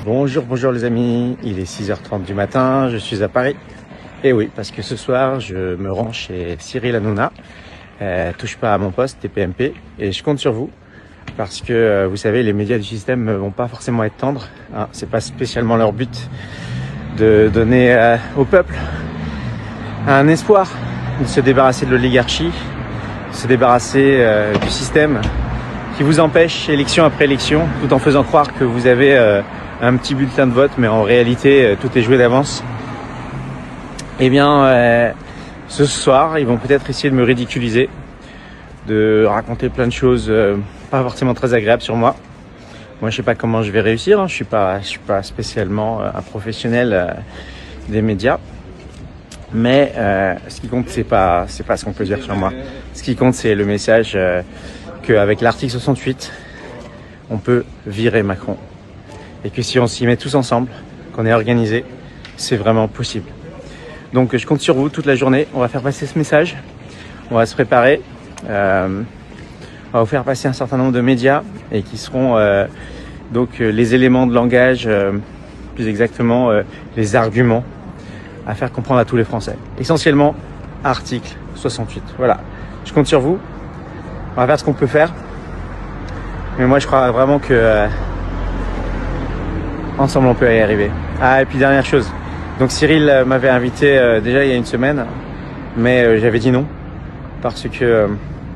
Bonjour les amis, il est 6h30 du matin, je suis à Paris. Et oui, parce que ce soir, je me rends chez Cyril Hanouna. Touche pas à mon poste, TPMP, et je compte sur vous. Parce que, vous savez, les médias du système ne vont pas forcément être tendres. Hein, c'est pas spécialement leur but de donner au peuple un espoir, de se débarrasser de l'oligarchie, de se débarrasser du système qui vous empêche élection après élection, tout en faisant croire que vous avez un petit bulletin de vote, mais en réalité tout est joué d'avance. Eh bien, ce soir, ils vont peut-être essayer de me ridiculiser, de raconter plein de choses pas forcément très agréables sur moi. Moi, je sais pas comment je vais réussir, hein. Je suis pas spécialement un professionnel des médias. Mais ce qui compte, c'est pas ce qu'on peut dire sur moi. Ce qui compte, c'est le message qu'avec l'article 68, on peut virer Macron. Et que si on s'y met tous ensemble, qu'on est organisé, c'est vraiment possible. Donc je compte sur vous toute la journée. On va faire passer ce message. On va se préparer. On va vous faire passer un certain nombre de médias et qui seront donc les éléments de langage, plus exactement les arguments à faire comprendre à tous les Français. Essentiellement, article 68. Voilà. Je compte sur vous. On va faire ce qu'on peut faire. Mais moi, je crois vraiment que ensemble, on peut y arriver. Ah, et puis dernière chose. Donc Cyril m'avait invité déjà il y a une semaine, mais j'avais dit non parce que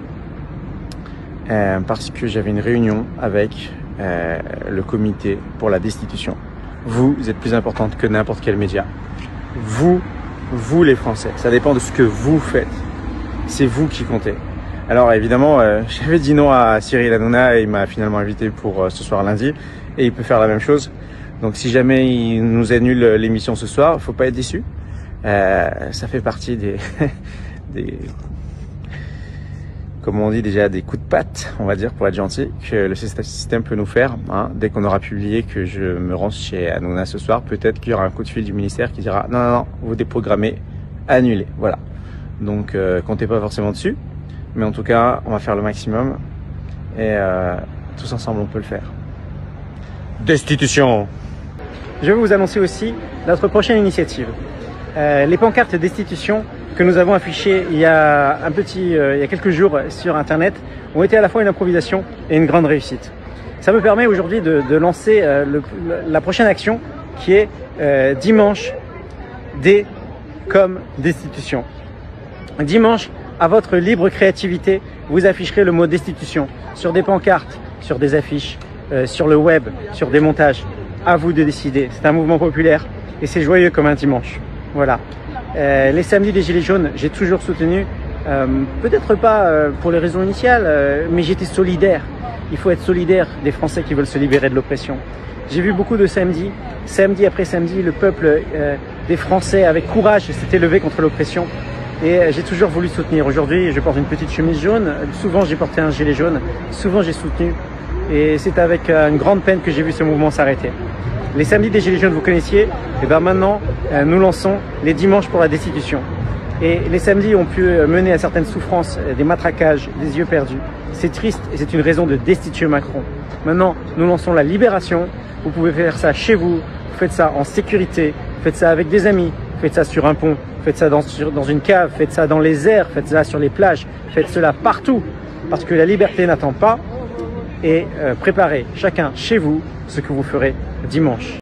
j'avais une réunion avec le comité pour la destitution. Vous êtes plus importante que n'importe quel média. Vous les Français, ça dépend de ce que vous faites. C'est vous qui comptez. Alors évidemment, j'avais dit non à Cyril Hanouna et il m'a finalement invité pour ce soir lundi et il peut faire la même chose. Donc si jamais il nous annule l'émission ce soir, faut pas être déçu. Ça fait partie des comme on dit déjà, des coups de patte, on va dire, pour être gentil, que le système peut nous faire. Hein. Dès qu'on aura publié que je me rends chez Hanouna ce soir, peut-être qu'il y aura un coup de fil du ministère qui dira non, vous déprogrammez, annulez. Voilà. Donc comptez pas forcément dessus, mais en tout cas, on va faire le maximum et tous ensemble, on peut le faire. Destitution. Je vais vous annoncer aussi notre prochaine initiative. Les pancartes destitution que nous avons affichées il y a quelques jours sur Internet ont été à la fois une improvisation et une grande réussite. Ça me permet aujourd'hui de lancer la prochaine action qui est dimanche D comme destitution. Dimanche, à votre libre créativité, vous afficherez le mot destitution sur des pancartes, sur des affiches, sur le web, sur des montages. À vous de décider. C'est un mouvement populaire et c'est joyeux comme un dimanche. Voilà. Les samedis des Gilets jaunes, j'ai toujours soutenu, peut-être pas pour les raisons initiales, mais j'étais solidaire. Il faut être solidaire des Français qui veulent se libérer de l'oppression. J'ai vu beaucoup de samedis, samedi après samedi, le peuple des Français avec courage s'était levé contre l'oppression et j'ai toujours voulu soutenir. Aujourd'hui, je porte une petite chemise jaune, souvent j'ai porté un gilet jaune, souvent j'ai soutenu et c'est avec une grande peine que j'ai vu ce mouvement s'arrêter. Les samedis des Gilets jaunes, vous connaissiez, et bien maintenant, nous lançons les dimanches pour la destitution. Et les samedis ont pu mener à certaines souffrances, des matraquages, des yeux perdus. C'est triste et c'est une raison de destituer Macron. Maintenant, nous lançons la libération. Vous pouvez faire ça chez vous, vous faites ça en sécurité, faites ça avec des amis, faites ça sur un pont, faites ça dans une cave, faites ça dans les airs, faites ça sur les plages, faites cela partout. Parce que la liberté n'attend pas. Et préparez chacun chez vous ce que vous ferez dimanche.